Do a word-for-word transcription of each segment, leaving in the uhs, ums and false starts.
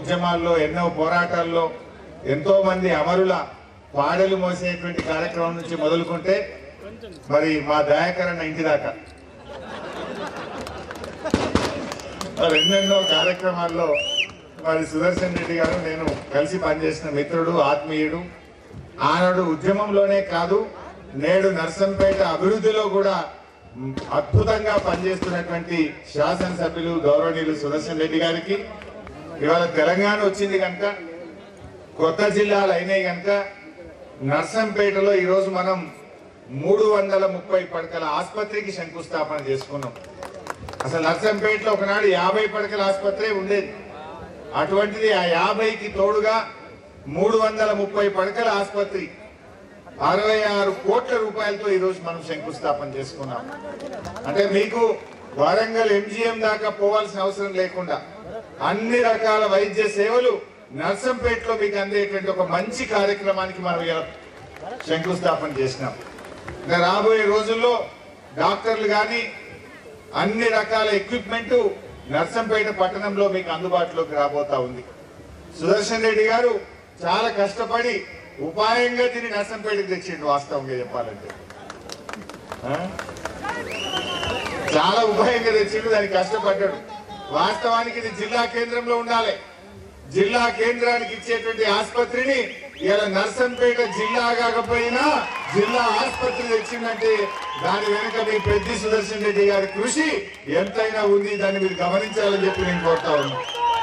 ఉద్యమాల్లో ఎన్నో పోరాటాల్లో ఎంతో మంది అమరుల పాడలు మోసేటువంటి కార్యక్రమం నుంచి మొదలుకుంటే మరి మా దయాకరణ ఇంటి దాకా మరి ఎన్నెన్నో కార్యక్రమాల్లో మరి సుదర్శన్ రెడ్డి గారు నేను కలిసి పనిచేసిన మిత్రుడు, ఆత్మీయుడు. ఆనాడు ఉద్యమంలోనే కాదు, నేడు నర్సంపేట అభివృద్ధిలో కూడా అద్భుతంగా పనిచేస్తున్నటువంటి శాసనసభ్యులు గౌరవనీయులు సుదర్శన్ రెడ్డి గారికి ఇవాళ తెలంగాణ వచ్చింది కనుక, కొత్త జిల్లాలు అయినాయి కనుక నర్సంపేటలో ఈరోజు మనం మూడు వందల ముప్పై పడకల ఆసుపత్రికి శంకుస్థాపన చేసుకున్నాం. అసలు నర్సంపేటలో ఒకనాడు యాభై పడకల ఆసుపత్రి ఉండేది. అటువంటిది ఆ యాభైకి తోడుగా మూడు వందల ముప్పై పడకల ఆసుపత్రి అరవై ఆరు కోట్ల రూపాయలతో ఈరోజు మనం శంకుస్థాపన చేసుకున్నాం. అంటే మీకు వరంగల్ ఎంజీఎం దాకా పోవాల్సిన అవసరం లేకుండా అన్ని రకాల వైద్య సేవలు నర్సంపేటలో మీకు అందేటువంటి ఒక మంచి కార్యక్రమానికి మనం శంకుస్థాపన చేసినాం. రాబోయే రోజుల్లో డాక్టర్లు కానీ అన్ని రకాల ఎక్విప్మెంట్ నర్సంపేట పట్టణంలో మీకు అందుబాటులోకి రాబోతా ఉంది. సుదర్శన్ రెడ్డి గారు చాలా కష్టపడి ఉపాయంగా దీన్ని నర్సంపేటకు తెచ్చిండు. వాస్తవంగా చెప్పాలంటే చాలా ఉపాయంగా తెచ్చిండు, దానికి కష్టపడ్డాడు. వాస్తవానికి ఇది జిల్లా కేంద్రంలో ఉండాలి. జిల్లా కేంద్రానికి ఇచ్చేటువంటి ఆసుపత్రిని ఇలా నర్సంపేట జిల్లా కాకపోయినా జిల్లా ఆసుపత్రి తెచ్చిందంటే దాని వెనుక మీ పెద్ది సుదర్శన్ రెడ్డి గారి కృషి ఎంతైనా ఉంది. దాన్ని మీరు గమనించాలని చెప్పి నేను కోరుతా ఉన్నా.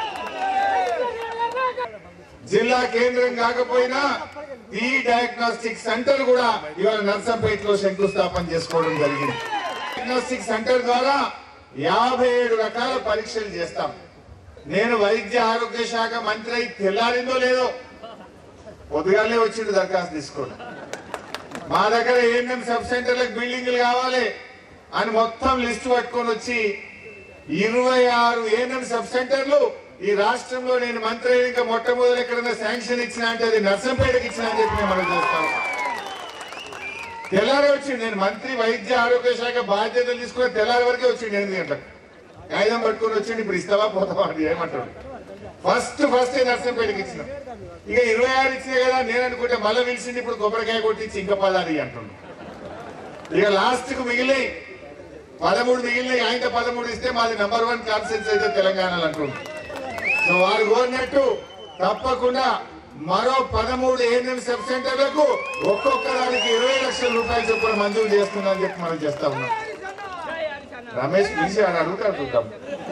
జిల్లా కేంద్రం కాకపోయినా ఈ డయాగ్నోస్టిక్ సెంటర్ కూడా ఇవాళ నర్సంపేటలో శంకుస్థాపన చేసుకోవడం జరిగింది. డయాగ్నోస్టిక్ సెంటర్ ద్వారా యాభై ఏడు రకాల పరీక్షలు చేస్తాం. నేను వైద్య ఆరోగ్య శాఖ మంత్రి అయి తెల్లారిందో లేదో పొద్దుగానే వచ్చిండు దరఖాస్తు తీసుకోండి. మా దగ్గర ఏఎన్ఎం సబ్ సెంటర్లకు బిల్డింగ్లు కావాలి అని మొత్తం లిస్టు పట్టుకొని వచ్చి ఇరవై ఆరు ఏఎన్ఎం సబ్ సెంటర్లు ఈ రాష్ట్రంలో నేను మంత్రి ఇంకా మొట్టమొదటి ఎక్కడైనా శాంక్షన్ ఇచ్చిన అంటే అది నర్సంపేటకి ఇచ్చిన అని చెప్పి నేను మనం చేస్తాను. తెల్లారి వచ్చిండు. నేను మంత్రి వైద్య ఆరోగ్య శాఖ బాధ్యతలు తీసుకున్న తెల్లారి వరకే వచ్చిండు. ఎనిమిది గంటలకు కాగితం పట్టుకొని వచ్చిండు. ఇప్పుడు ఇస్తావా పోతావా అని ఏమంటాడు. ఫస్ట్ ఫస్ట్ నర్సంపేటకి ఇచ్చిన. ఇక ఇరవై ఆరు ఇచ్చినా కదా నేను అనుకుంటే మళ్ళీ పిలిచింది. ఇప్పుడు కొబ్బరికాయ కొట్టించి ఇంకా పదాలు అంటుండు. ఇక లాస్ట్ కు మిగిలినాయి పదమూడు మిగిలినాయి. ఆయన పదమూడు ఇస్తే మాది నంబర్ వన్ కాన్సెన్స్ అయితే తెలంగాణలో అంటుండు. సో వారు కోరినట్టు తప్పకుండా మరో పదమూడు ఏఎన్ఎం సబ్ సెంటర్లకు ఒక్కొక్క దానికి ఇరవై లక్షల రూపాయలు చొప్పున మంజూరు చేస్తున్నా అని చెప్పి మనం చేస్తా ఉన్నాం. రమేష్ పిలిచి అని అడుగుతాడు చూద్దాం.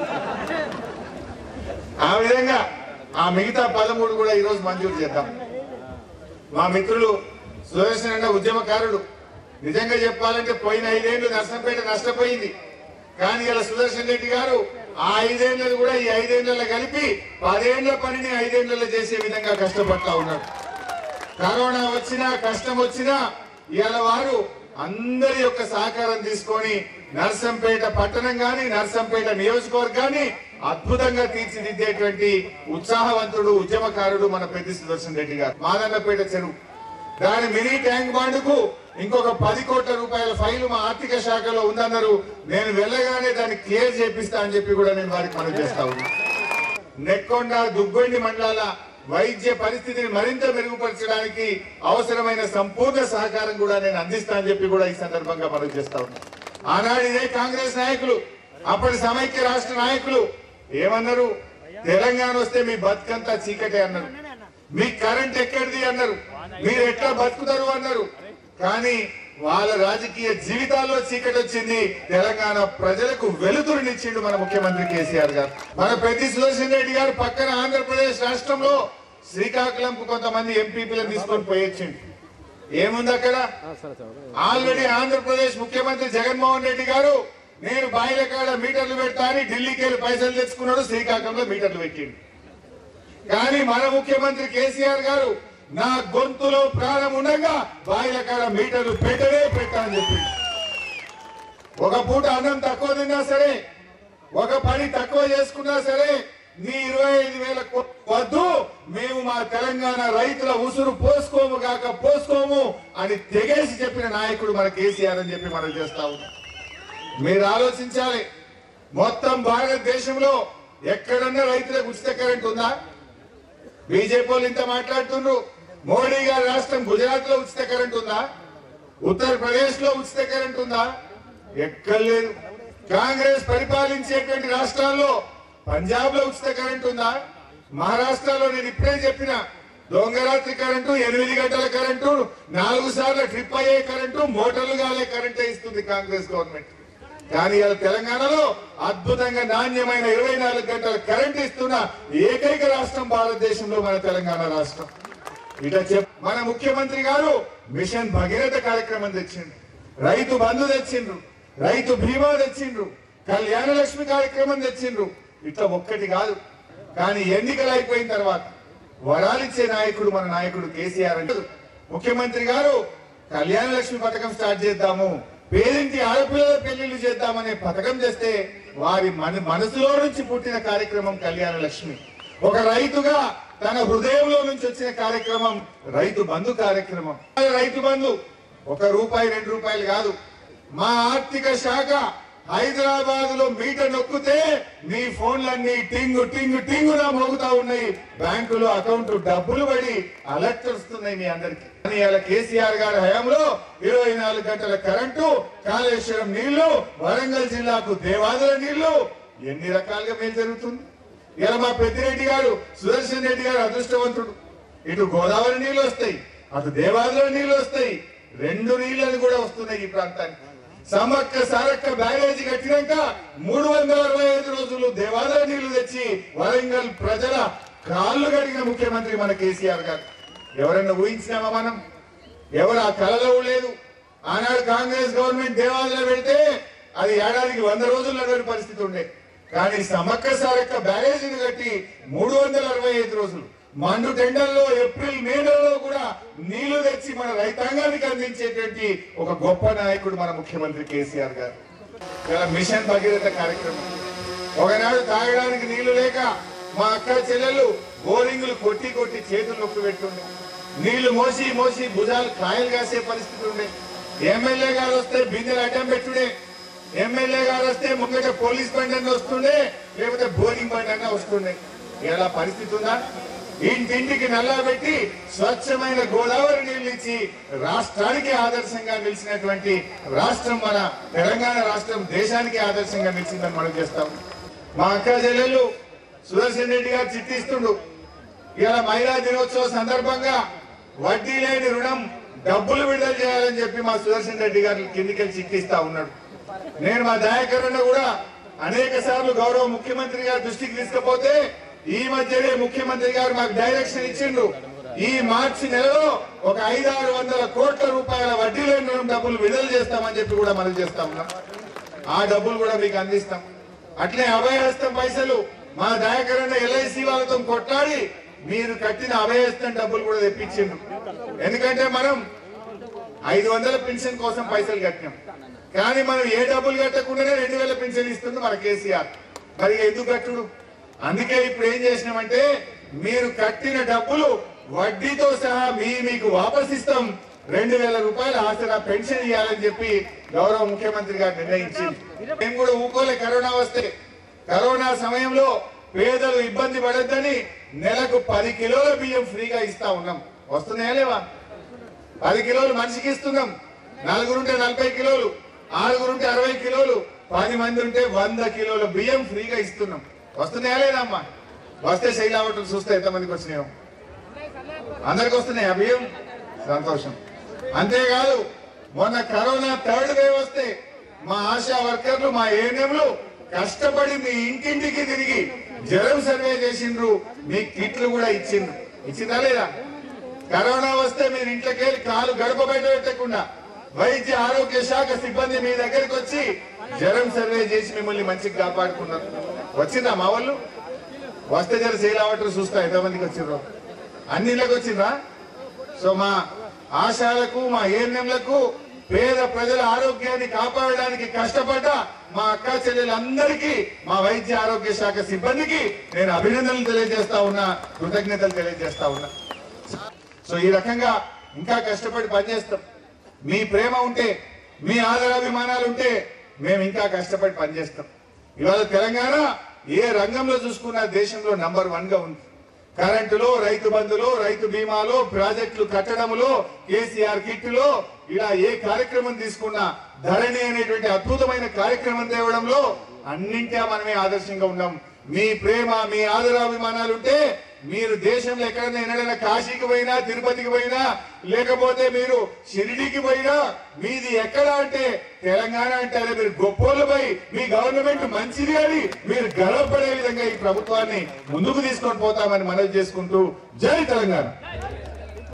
ఆ విధంగా ఆ మిగతా పదమూడు కూడా ఈరోజు మంజూరు చేద్దాం. మా మిత్రులు సుదర్శన్ అన్న ఉద్యమకారుడు. నిజంగా చెప్పాలంటే పోయిన ఐదేళ్లు నర్సంపేట నష్టపోయింది. కానీ ఇలా సుదర్శన్ రెడ్డి గారు ఆ ఐదేళ్లను కూడా ఈ ఐదేళ్లలో కలిపి పదేళ్ల పనిని ఐదేళ్లలో చేసే విధంగా కష్టపడతా ఉన్నారు. కరోనా వచ్చినా కష్టం వచ్చినా ఇవాళ వారు అందరి యొక్క సహకారం తీసుకొని నర్సంపేట పట్టణం గాని నర్సంపేట నియోజకవర్గాన్ని అద్భుతంగా తీర్చిదిద్దేటువంటి ఉత్సాహవంతుడు ఉద్యమకారుడు మన పెద్ది సుదర్శన్ రెడ్డి గారు. మాదన్నపేట చెరువు దాని మినీ ట్యాంక్ బాండుకు ఇంకొక పది కోట్ల రూపాయల ఫైలు మా ఆర్థిక శాఖలో ఉందన్నారు. నేను వెళ్ళగానే దాన్ని క్లియర్ చేపిస్తా అని చెప్పి కూడా నేను వారికి మనం చేస్తా ఉన్నా. నెక్కొండ దుగ్గొండి మండలాల వైద్య పరిస్థితిని మరింత మెరుగుపరచడానికి అవసరమైన సంపూర్ణ సహకారం కూడా నేను అందిస్తా అని చెప్పి కూడా ఈ సందర్భంగా మనం చేస్తా ఉన్నా. ఆనాడు ఇదే కాంగ్రెస్ నాయకులు అప్పటి సమైక్య రాష్ట్ర నాయకులు ఏమన్నారు? తెలంగాణ వస్తే మీ బతుకంతా చీకటే అన్నారు. మీ కరెంట్ ఎక్కడిది అన్నారు. మీరు ఎట్లా బతుకుతారు అన్నారు. కానీ వాళ్ళ రాజకీయ జీవితాల్లో చీకటి వచ్చింది. తెలంగాణ ప్రజలకు వెలుతురునిచ్చిండు మన ముఖ్యమంత్రి కేసీఆర్ గారు. మన పెద్ది సుదర్శన్ రెడ్డి గారు పక్కన ఆంధ్రప్రదేశ్ రాష్ట్రంలో శ్రీకాకుళంకు కొంతమంది ఎంపీపీలను తీసుకొని పోయొచ్చిండు. ఏముంది అక్కడ? ఆల్రెడీ ఆంధ్రప్రదేశ్ ముఖ్యమంత్రి జగన్మోహన్ రెడ్డి గారు నేను బాయిల కాడ మీటర్లు పెడతా అని ఢిల్లీకి వెళ్ళి పైసలు తెచ్చుకున్నాడు. శ్రీకాకుళంలో మీటర్లు పెట్టిండు. కానీ మన ముఖ్యమంత్రి కేసీఆర్ గారు నా గొంతులో ప్రాణం ఉండగా బాయిల కాడ మీటర్లు పెట్టనే పెట్టాలని చెప్పి ఒక పూట అన్నం తక్కువ తిన్నా సరే, ఒక పని తక్కువ చేసుకున్నా సరే నీ ఇరవై ఐదు వేల వద్దు, మేము మా తెలంగాణ రైతుల ఉసురు పోసుకోము కాక పోసుకోము అని తెగేసి చెప్పిన నాయకుడు మన కేసీఆర్ అని చెప్పి మనం చేస్తా ఉన్నాం. మీరు ఆలోచించాలి. మొత్తం భారతదేశంలో ఎక్కడన్నా రైతులకు ఉచిత కరెంట్ ఉందా? బీజేపీ వాళ్ళు ఇంత మాట్లాడుతున్నారు. మోడీ గారి రాష్ట్రం గుజరాత్ లో ఉచిత కరెంట్ ఉందా? ఉత్తరప్రదేశ్ లో ఉచిత కరెంట్ ఉందా? ఎక్కర్లేదు. కాంగ్రెస్ పరిపాలించేటువంటి రాష్ట్రాల్లో పంజాబ్ లో ఉచిత కరెంట్ ఉందా? మహారాష్ట్రలో నేను ఇప్పుడే చెప్పిన దొంగరాత్రి కరెంటు, ఎనిమిది గంటల కరెంటు, నాలుగు సార్లు ట్రిప్ అయ్యే కరెంటు, మోటార్లు గాలే కరెంట్ ఇస్తుంది కాంగ్రెస్ గవర్నమెంట్. కానీ ఇలా తెలంగాణలో అద్భుతంగా నాణ్యమైన ఇరవై నాలుగు గంటల కరెంట్ ఇస్తున్న ఏకైక రాష్ట్రం భారతదేశంలో మన తెలంగాణ రాష్ట్రం. ఇట చెప్ మన ముఖ్యమంత్రి గారు మిషన్ భగీరథ కార్యక్రమం తెచ్చిండ్రు, రైతు బంధు తెచ్చిండ్రు, రైతు బీమా తెచ్చిండ్రు, కళ్యాణ లక్ష్మి కార్యక్రమం తెచ్చిండ్రు. ఇట్లా ఒక్కటి కాదు. కానీ ఎన్నికలు అయిపోయిన తర్వాత వరాలిచ్చే నాయకుడు మన నాయకుడు కేసీఆర్. అంటే ముఖ్యమంత్రి గారు కళ్యాణ లక్ష్మి పథకం స్టార్ట్ చేద్దాము, పేరింటి ఆడపిల్లల పెళ్లిళ్లు చేద్దామనే పథకం చేస్తే వారి మన మనసులో నుంచి పుట్టిన కార్యక్రమం కళ్యాణ లక్ష్మి. ఒక రైతుగా తన హృదయంలో నుంచి వచ్చిన కార్యక్రమం రైతు బంధు కార్యక్రమం. రైతు బంధు ఒక రూపాయి రెండు రూపాయలు కాదు. మా ఆర్థిక శాఖ హైదరాబాద్ లో మీటర్ నొక్కితే మీ ఫోన్లన్నీ టింగు టింగు టింగునా మోగుతా ఉన్నాయి. బ్యాంకులో అకౌంట్ డబ్బులు పడి అలర్ట్ వస్తున్నాయి మీ అందరికి. ఇలా కేసీఆర్ గారి హయాంలో ఇరవై నాలుగు గంటల కరెంటు, కాళేశ్వరం నీళ్లు, వరంగల్ జిల్లాకు దేవాదుల నీళ్లు, ఎన్ని రకాలుగా మేలు జరుగుతుంది. ఇలా మా పెద్దిరెడ్డి గారు, సుదర్శన్ రెడ్డి గారు అదృష్టవంతుడు. ఇటు గోదావరి నీళ్లు వస్తాయి, అటు దేవాదుల నీళ్లు వస్తాయి. రెండు నీళ్లను కూడా వస్తున్నాయి ఈ ప్రాంతానికి. సమక్క సారక్క బ్యారేజీ కట్టినాక మూడు వందల అరవై ఐదు రోజులు దేవాదాయ నీళ్లు తెచ్చి వరంగల్ ప్రజల కాళ్ళు కడిగిన ముఖ్యమంత్రి మన కేసీఆర్ గారు. ఎవరన్నా ఊహించినామా మనం? ఎవరు ఆ కళలో లేదు. ఆనాడు కాంగ్రెస్ గవర్నమెంట్ దేవాదాయ పెడితే అది ఏడాదికి వంద రోజులు నడిపే పరిస్థితి ఉండే. కానీ సమక్క సారక్క బ్యారేజీని కట్టి మూడు వందల అరవై ఐదు రోజులు మండు టెండర్లో ఏప్రిల్ మే నెలలో కూడా నీళ్లు తెచ్చి మన రైతాంగానికి అందించేటువంటి ఒక గొప్ప నాయకుడు మన ముఖ్యమంత్రి కేసీఆర్ గారు. ఇలా మిషన్ భగీరథ కార్యక్రమం. ఒకనాడు తాగడానికి నీళ్లు లేక మా అక్క చెల్లెలు బోరింగులు కొట్టి కొట్టి చేతులు నొక్కి పెట్టుండే, నీళ్లు మోసి మోసి భుజాలు కాయలు కాసే పరిస్థితి ఉండే. ఎమ్మెల్యే గారు వస్తే బిందెలు అడ్డం పెట్టుడే, ఎమ్మెల్యే గారు వస్తే ముంగట పోలీస్ బండి అన్న వస్తుండే, లేకపోతే బోరింగ్ బండి అన్న వస్తుండే. ఇలా పరిస్థితి ఉందా? ఇంటింటికి నల్లా పెట్టి స్వచ్ఛమైన గోదావరి నీళ్లు ఇచ్చి రాష్ట్రానికి ఆదర్శంగా నిలిచినటువంటి రాష్ట్రం మన తెలంగాణ రాష్ట్రం. దేశానికి ఆదర్శంగా నిలిచిందని మనం చేస్తాం. మా అక్క చెల్లెళ్ళు సుదర్శన్ రెడ్డి గారు చిట్టిస్తుండు. ఇలా మహిళా దినోత్సవ సందర్భంగా వడ్డీ లేని రుణం డబ్బులు విడుదల చేయాలని చెప్పి మా సుదర్శన్ రెడ్డి గారు కిందికెళ్ళి చిట్టిస్తా ఉన్నాడు. నేను మా దయాకరణ కూడా అనేక సార్లు గౌరవ ముఖ్యమంత్రి గారి దృష్టికి తీసుకుపోతే ఈ మధ్యనే ముఖ్యమంత్రి గారు మాకు డైరెక్షన్ ఇచ్చిండ్రు. ఈ మార్చి నెలలో ఒక ఐదు ఆరు వందల కోట్ల రూపాయల వడ్డీ లేని డబ్బులు విడుదల చేస్తామని చెప్పి కూడా మనం చేస్తా ఉన్నాం. ఆ డబ్బులు కూడా మీకు అందిస్తాం. అట్లే అభయహస్తం పైసలు మా దయాకరణ ఎల్ఐసి వాళ్ళతో కొట్లాడి మీరు కట్టిన అభయహస్తం డబ్బులు కూడా తెప్పించిండ్రు. ఎందుకంటే మనం ఐదు వందల పెన్షన్ కోసం పైసలు కట్టినాం, కానీ మనం ఏ డబ్బులు కట్టకుండానే రెండు వేల పెన్షన్ ఇస్తుంది మన కేసీఆర్. మరి ఎందుకు కట్టుడు? అందుకే ఇప్పుడు ఏం చేసినామంటే మీరు కట్టిన డబ్బులు వడ్డీతో సహా మీ మీకు వాపస్ ఇస్తాం, రెండు వేల రూపాయల ఆసరా పెన్షన్ ఇవ్వాలని చెప్పి గౌరవ ముఖ్యమంత్రి గారు నిర్ణయించింది. మేము కూడా ఊకోలే. కరోనా వస్తే కరోనా సమయంలో పేదలు ఇబ్బంది పడొద్దని నెలకు పది కిలోల బియ్యం ఫ్రీగా ఇస్తా ఉన్నాం. వస్తున్నాయా లేవా? పది కిలోలు మనిషికి ఇస్తున్నాం. నలుగురుంటే నలభై కిలోలు, ఆరుగురుంటే అరవై కిలోలు, పది మంది ఉంటే వంద కిలోల బియ్యం ఫ్రీగా ఇస్తున్నాం. వస్తున్నాయా లేదమ్మా? వస్తే శైలావటం చూస్తే ఎంతమందికి వచ్చినాయో. అందరికి వస్తున్నాయా బియ్యం? సంతోషం. అంతేకాదు మొన్న కరోనా థర్డ్ వేవ్ వస్తే మా ఆశా వర్కర్లు, మా ఏఎన్ఎంలు కష్టపడి మీ ఇంటింటికి తిరిగి జ్వరం సర్వే చేసిండ్రు. మీ కిట్లు కూడా ఇచ్చిండ్రు. ఇచ్చిందా లేదా? కరోనా వస్తే మీరు ఇంట్లోకి వెళ్ళి కాలు గడప బయట పెట్టకుండా వైద్య ఆరోగ్య శాఖ సిబ్బంది మీ దగ్గరికి వచ్చి జ్వరం సర్వే చేసి మిమ్మల్ని మంచిగా కాపాడుకున్నారు. వచ్చిందా మా వాళ్ళు? వస్తే జర శైలావటం చూస్తా ఎంతమందికి వచ్చిండ్రో. అన్నిళ్ళకి వచ్చిందా? సో మా ఆశాలకు, మా ఏఎన్ఎంలకు, పేద ప్రజల ఆరోగ్యాన్ని కాపాడడానికి కష్టపడ్డ మా అక్క చెల్లెలందరికీ, మా వైద్య ఆరోగ్య శాఖ సిబ్బందికి నేను అభినందనలు తెలియజేస్తా ఉన్నా, కృతజ్ఞతలు తెలియజేస్తా ఉన్నా. సో ఈ రకంగా ఇంకా కష్టపడి పనిచేస్తాం. మీ ప్రేమ ఉంటే, మీ ఆదరాభిమానాలు ఉంటే మేము ఇంకా కష్టపడి పనిచేస్తాం. ఇవాళ తెలంగాణ ఏ రంగంలో చూసుకున్నా దేశంలో నంబర్ వన్ గా ఉంది. కరెంటులో, రైతు బంధులో, రైతు బీమాలో, ప్రాజెక్టులు కట్టడంలో, కేసీఆర్ కిట్టులో, ఇలా ఏ కార్యక్రమం తీసుకున్నా ధరణి అనేటువంటి అద్భుతమైన కార్యక్రమం తేవడంలో అన్నింటా మనమే ఆదర్శంగా ఉన్నాం. మీ ప్రేమ, మీ ఆదరాభిమానాలుంటే మీరు దేశంలో ఎక్కడైనా ఎన్నడైనా కాశీకి పోయినా, తిరుపతికి పోయినా, లేకపోతే మీరు షిరిడీకి పోయినా, మీది ఎక్కడ అంటే తెలంగాణ అంటే మీరు గొప్పోళ్ళపై మీ గవర్నమెంట్ మంచిది అని మీరు గర్వపడే విధంగా ఈ ప్రభుత్వాన్ని ముందుకు తీసుకొని పోతామని మనవి చేసుకుంటూ జై తెలంగాణ.